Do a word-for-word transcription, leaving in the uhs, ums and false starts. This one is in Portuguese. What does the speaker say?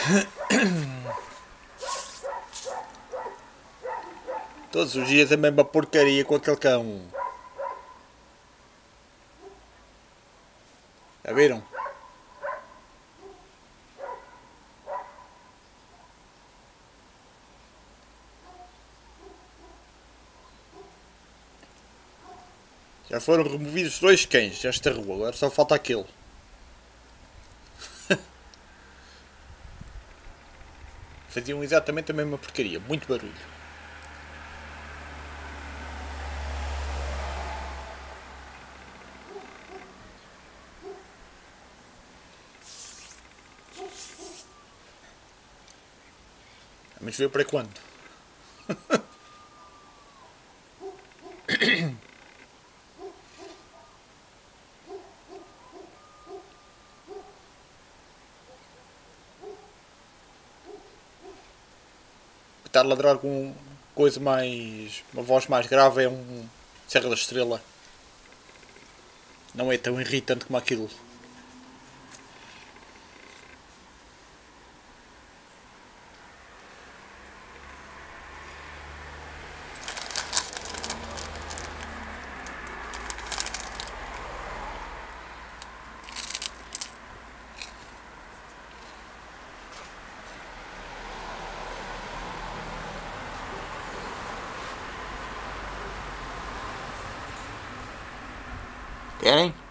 Todos os dias a mesma porcaria com aquele cão. Já viram? Já foram removidos dois cães desta rua, agora só falta aquele. Faziam exatamente a mesma porcaria, muito barulho. Vamos ver para quando. Estar a ladrar com coisa mais. Uma voz mais grave é um Serra da Estrela. Não é tão irritante como aquilo. Querem?